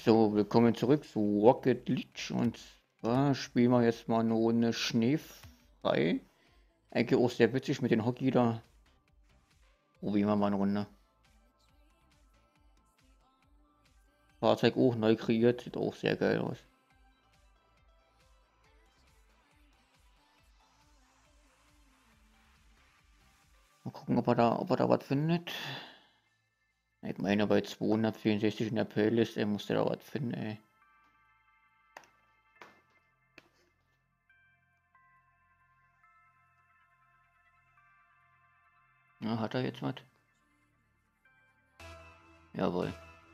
So, willkommen zurück zu Rocket League und zwar spielen wir jetzt mal eine Runde schneefrei. Eigentlich auch sehr witzig mit den Hockey da. Probieren wir mal eine Runde. Fahrzeug auch neu kreiert, sieht auch sehr geil aus. Mal gucken, ob er da was findet. Ich meine, bei 264 in der Playlist, er musste da was finden, ey. Na, hat er jetzt was? Jawohl.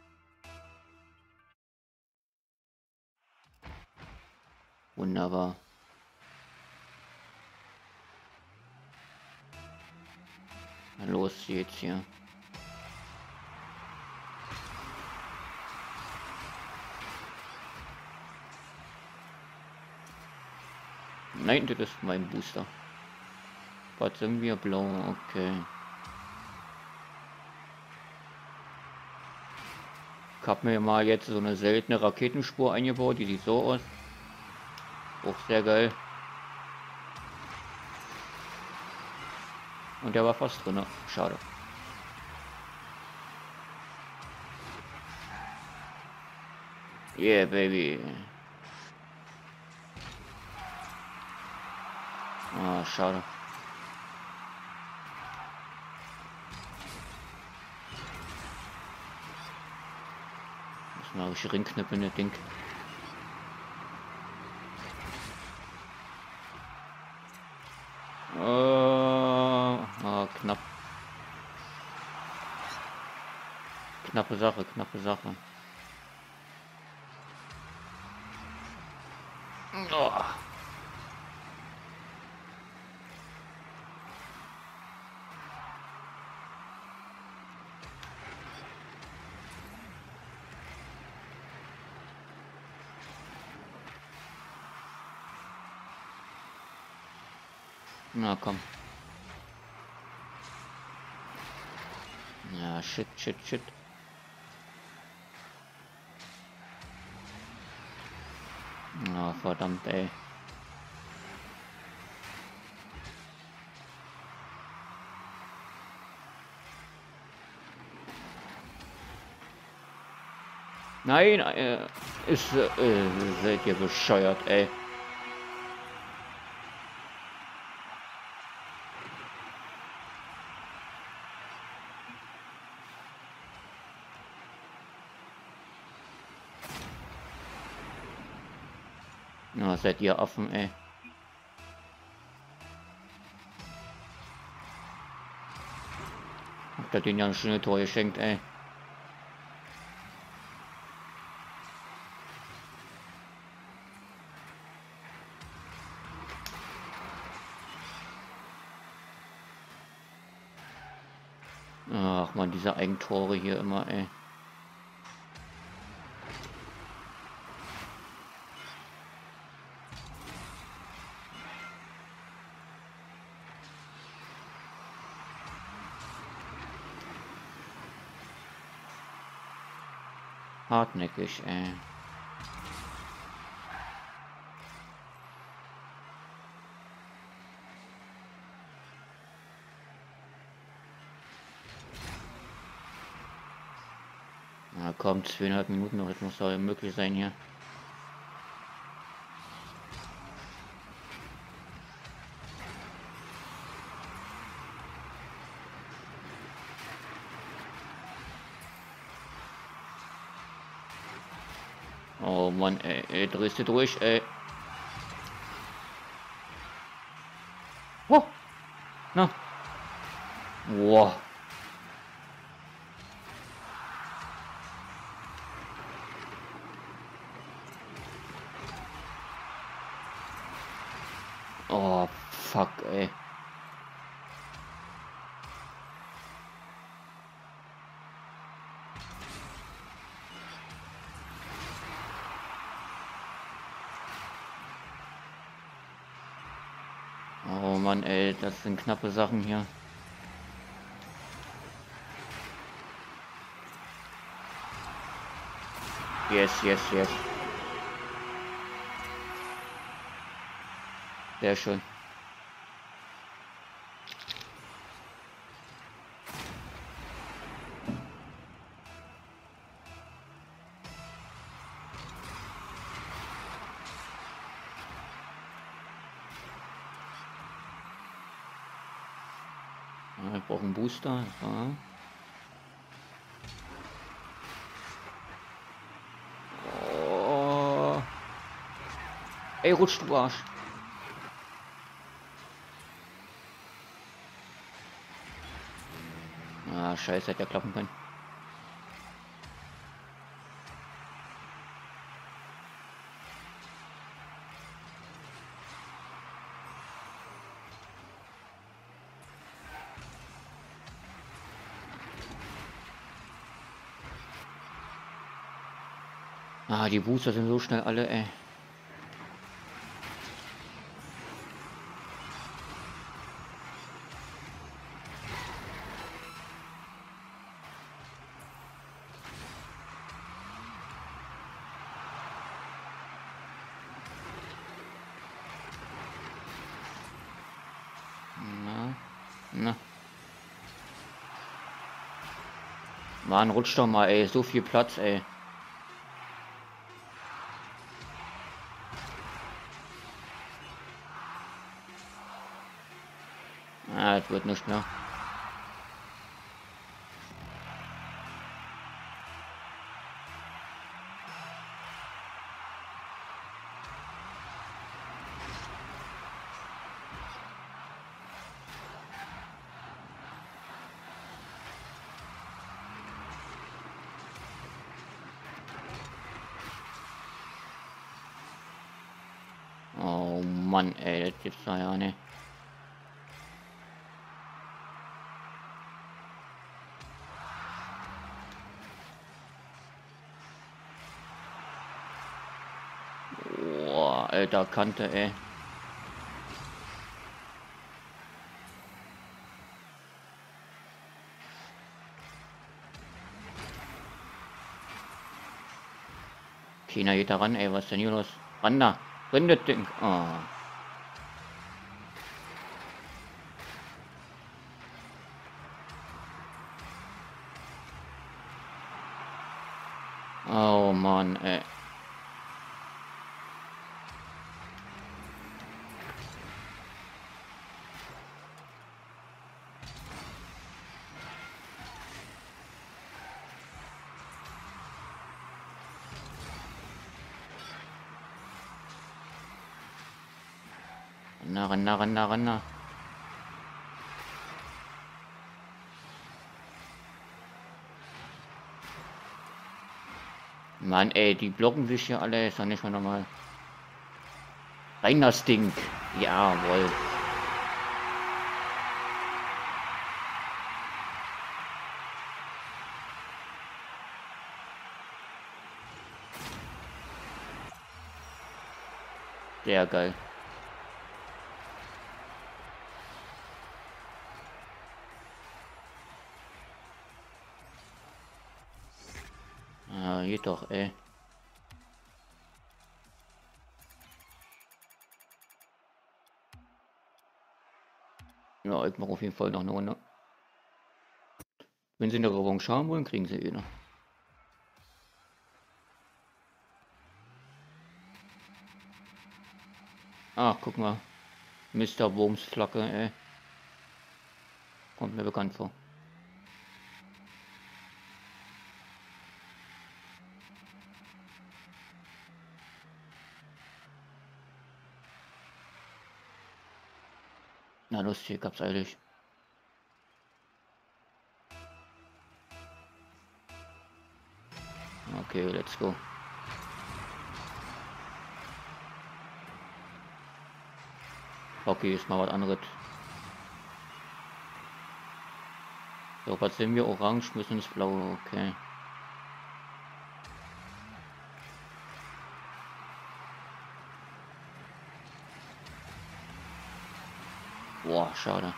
Wunderbar. Na los geht's hier. Nein, das ist mein Booster. Was sind wir? Blau, okay. Ich habe mir mal jetzt so eine seltene Raketenspur eingebaut, die sieht so aus. Auch sehr geil. Und der war fast drin. Schade. Yeah, baby. Ah, schade. Muss mal richtig rinknüppeln, das Ding. Knapp. Knappe Sache, knappe Sache. Oh. Na komm. Ja, shit, shit, shit. Na, verdammt, ey. Nein, seid ihr bescheuert, ey. Na, seid ihr Affen, ey. Habt ihr den ja ein schönes Tor geschenkt, ey. Ach man, diese Eigentore hier immer, ey. Hartnäckig, ey. Na komm, 2,5 Minuten noch, das muss doch möglich sein hier. Oh Mann, ey, drehst du durch, ey. Oh, na. Wow. Oh, fuck, ey. Oh Mann, ey, das sind knappe Sachen hier. Yes, yes, yes. Sehr schön. Ja, ich brauche einen Booster. Ja. Oh. Ey, rutsch du Arsch. Ah, scheiße, hätte ja klappen können. Ah, die Booster sind so schnell alle, ey. Na, na. Mann, rutsch doch mal, ey. So viel Platz, ey. Ah, das wird nicht mehr. Oh Mann, ey, das gibt's da ja nicht. Boah, alter Kante, ey. Keiner geht da ran, ey, was ist denn hier los? Ran da, renn das Ding. Oh. Oh Mann, ey. Renn da, renn da, renn da. Mann, ey, die blocken sich hier alle, ist doch nicht mehr normal. Rein das Ding. Jawohl. Sehr geil. Ah, geht doch, ey. Ja, ich mache auf jeden Fall noch eine Runde. Wenn sie eine Revanche haben wollen, kriegen sie eine. Ach, guck mal. Mr. Wurms Flagge, ey. Kommt mir bekannt vor. Na lustig, gab's eilig. Okay, let's go. Okay, ist mal was anderes. So, was sehen wir? Orange müssen ins Blaue, okay. Boah, schade.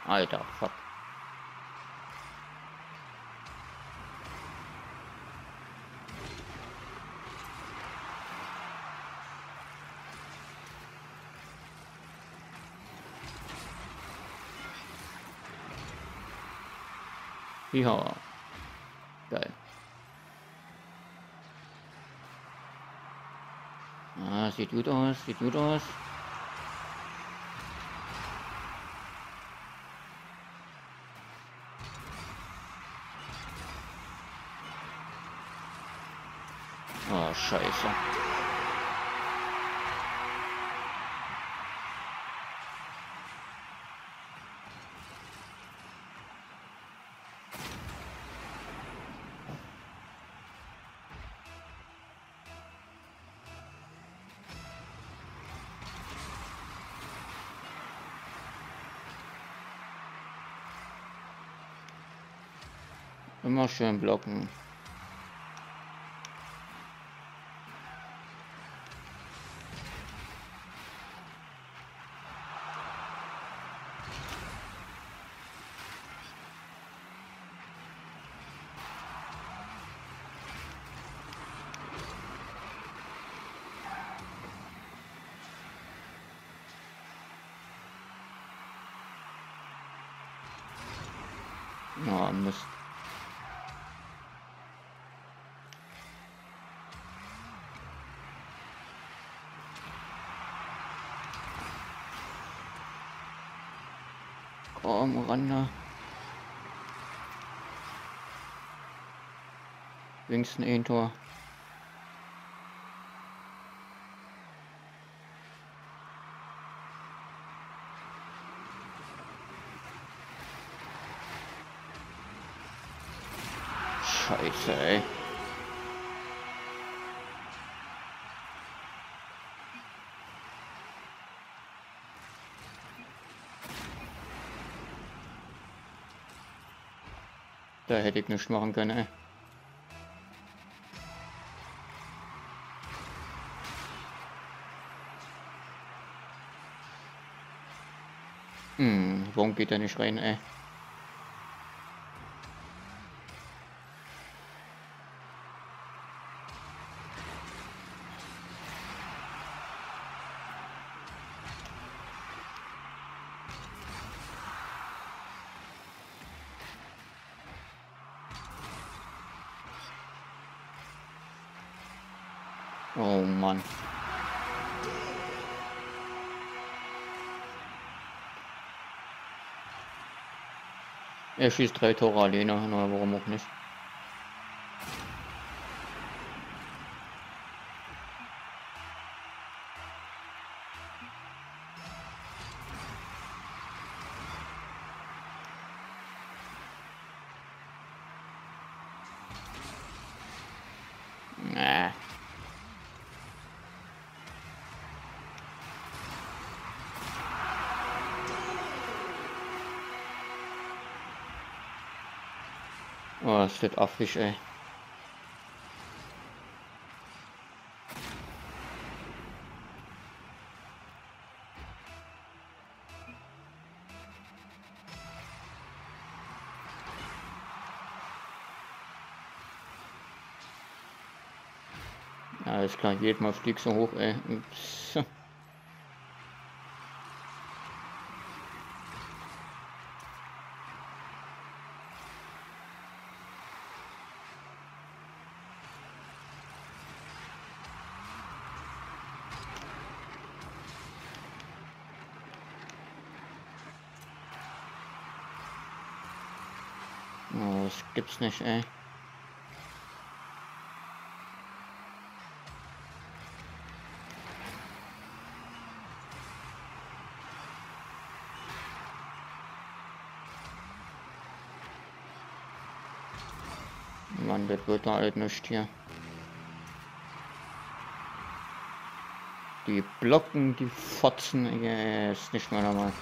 Alter, fuck. Ja, geil. Ah, sieht gut aus, sieht gut aus. Oh, scheiße. Immer schön blocken. Ja, Mist. Komm, ran. Wenigstens ein Tor. Scheiße, ey. Da hätte ich nichts machen können, ey. Warum geht er nicht rein, ey? Oh Mann. Er schießt 3 Tore alleine, na, warum auch nicht? Nah. Oh, ist das affig, ey. Ja, alles klar, jedes Mal fliegst du hoch, ey. Ups. Oh, das gibt's nicht, ey. Mann, das wird da halt nicht hier. Die blocken, die Fotzen, ist nicht mehr normal.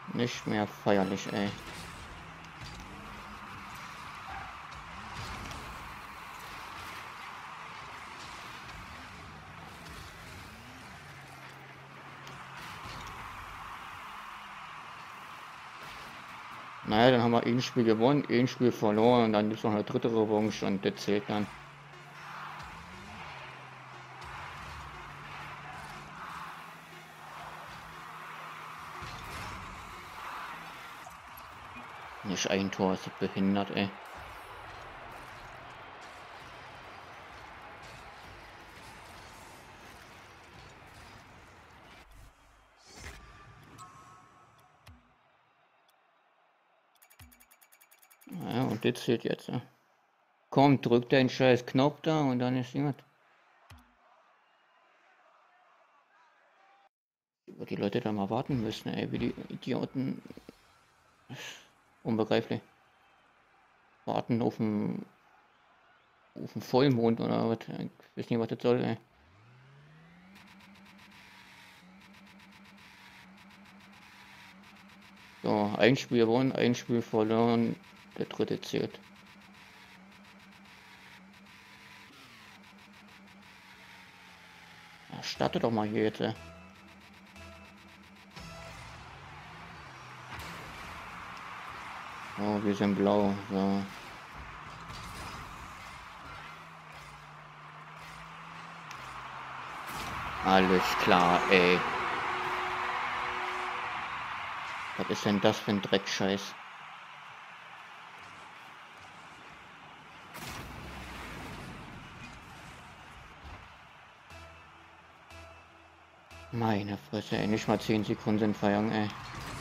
Nicht mehr feierlich, ey. Naja, dann haben wir ein Spiel gewonnen, ein Spiel verloren und dann gibt es noch eine dritte Revanche und das zählt dann. Nicht ein Tor, ist das behindert, ey. Ja, und das zählt jetzt. Ja. Komm, drück den scheiß Knopf da und dann ist jemand. Über die Leute da mal warten müssen, ey, wie die Idioten. Unbegreiflich. Warten auf den Vollmond oder was. Ich weiß nicht, was das soll, ey. So, ein Spiel gewonnen, ein Spiel verloren, der dritte zählt. Ja, starte doch mal hier jetzt, ey. Oh, wir sind blau, so. Alles klar, ey. Was ist denn das für ein Dreckscheiß? Meine Fresse, ey, nicht mal 10 Sekunden sind feiern, ey.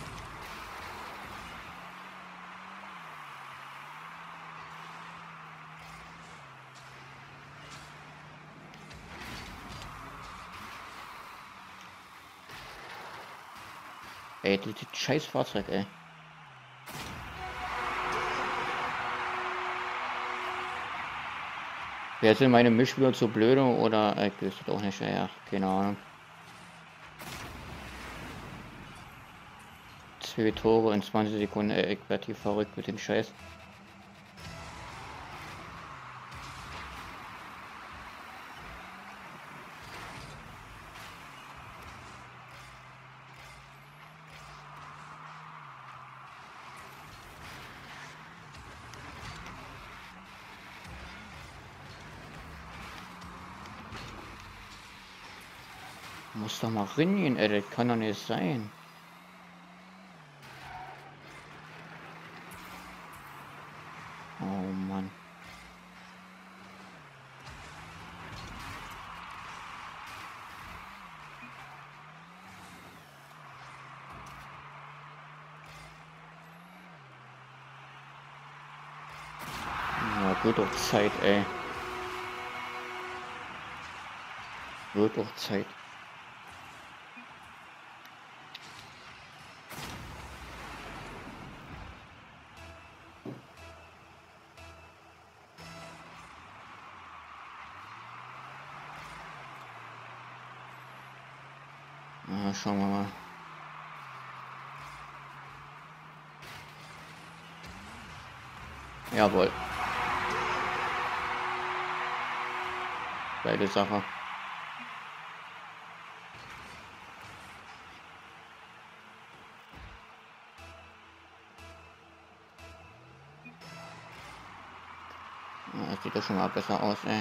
Ey, das scheiß Fahrzeug, ey. Wer sind meine Mischwürze so blöde oder ich weiß das auch nicht, ey, ja, keine Ahnung. 2 Tore in 20 Sekunden, ey, ich werd hier verrückt mit dem Scheiß. Muss doch mal reingehen, ey, das kann doch nicht sein. Oh Mann. Ja, wird doch Zeit, ey. Wird doch Zeit. Ja, schauen wir mal. Jawohl. Geile Sache. Ja, das sieht doch schon mal besser aus, ey.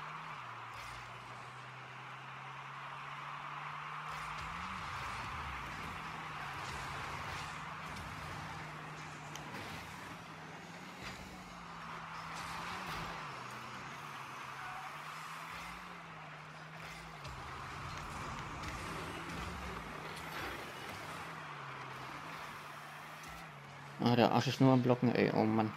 Ah, der Arsch ist nur am Blocken, ey, oh Mann.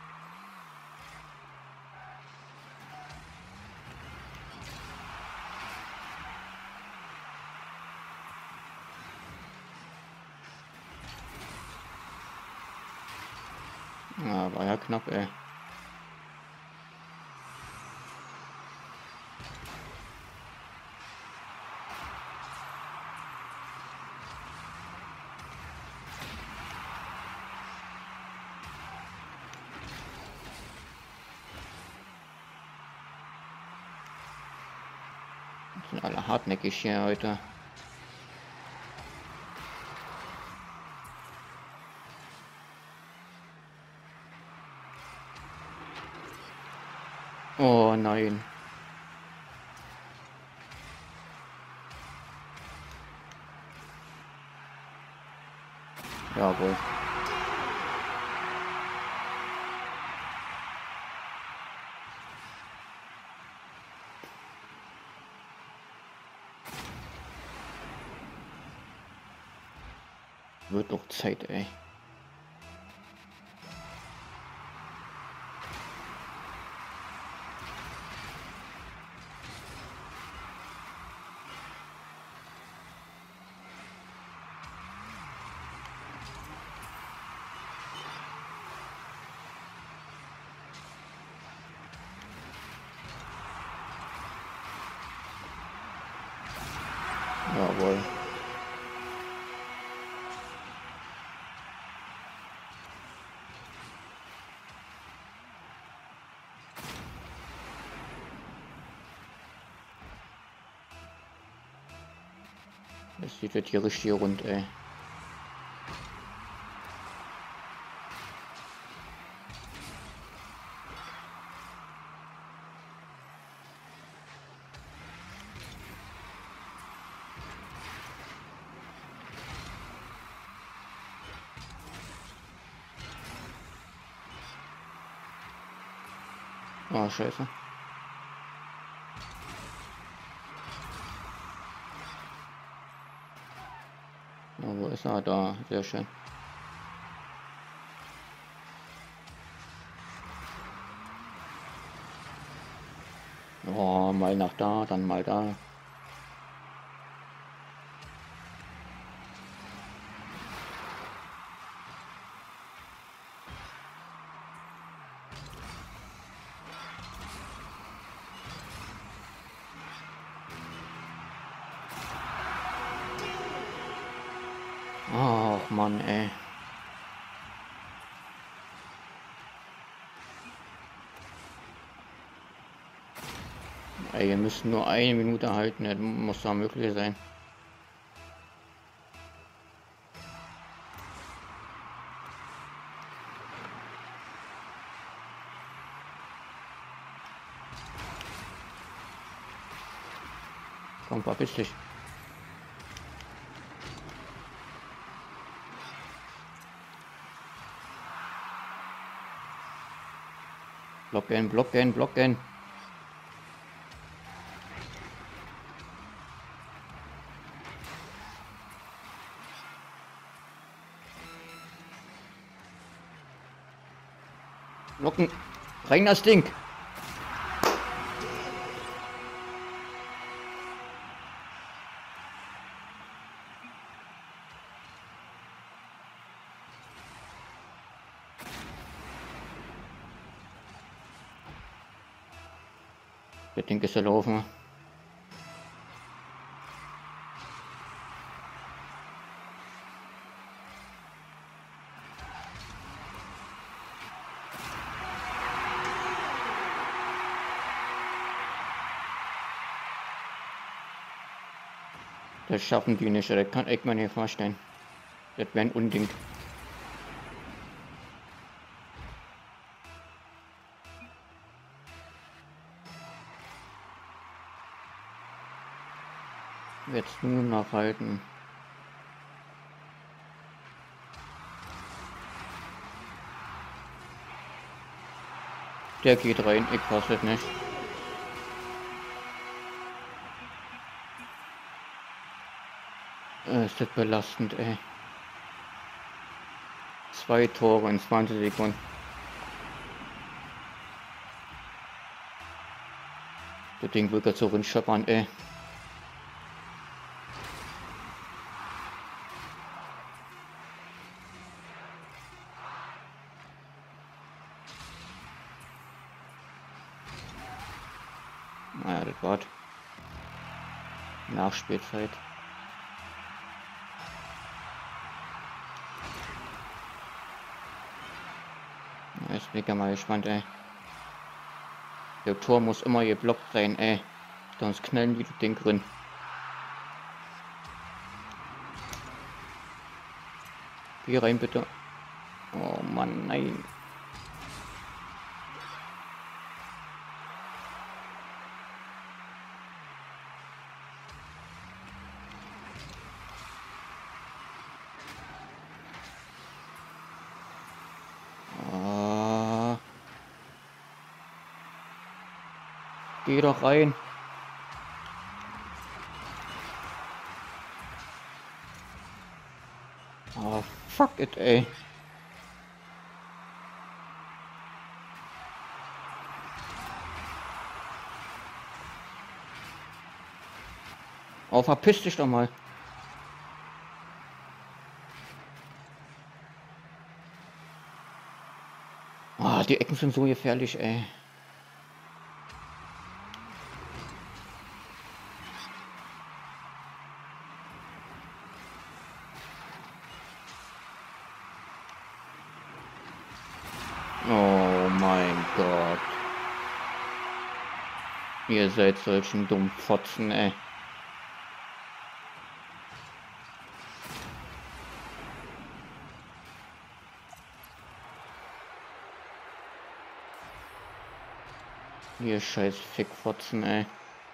Ja, war ja knapp, ey. Sind alle hartnäckig hier heute. Oh nein. Jawohl. Wird doch Zeit, ey. Jawohl. Das sieht jetzt hier richtig rund, ey. Ah, scheiße. Ja, wo ist er? Da, sehr schön. Oh, mal nach da, dann mal da. Ach Mann, ey. Ey, wir müssen nur eine Minute halten, das muss da möglich sein. Komm, verpiss dich. Blocken, blocken, blocken. Blocken. Rein das Ding. Das Ding ist gelaufen. Das schaffen die nicht, das kann ich mir nicht vorstellen. Das wäre ein Unding. Jetzt nur noch halten. Der geht rein, ich fasse es nicht. Ist das belastend, ey. 2 Tore in 20 Sekunden. Das Ding wird jetzt so rinscheppern, ey. Naja, das war's. Nachspielzeit. Jetzt bin ich ja mal gespannt, ey. Der Tor muss immer geblockt sein, ey. Sonst knallen die das Ding drin. Geh rein, bitte. Oh Mann, nein. Ah. Geh doch rein. Oh, fuck it, ey. Oh, verpiss dich doch mal. Oh, die Ecken sind so gefährlich, ey. Oh mein Gott. Ihr seid solchen dummen Fotzen, ey. Ihr scheiß Fickfotzen, ey.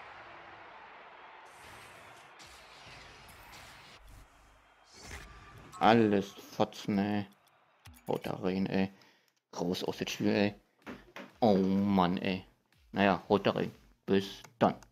Alles Fotzen, ey. Haut da rein, ey. Raus aus dem Spiel, ey. Oh Mann, ey. Naja, haut da rein. Bis dann.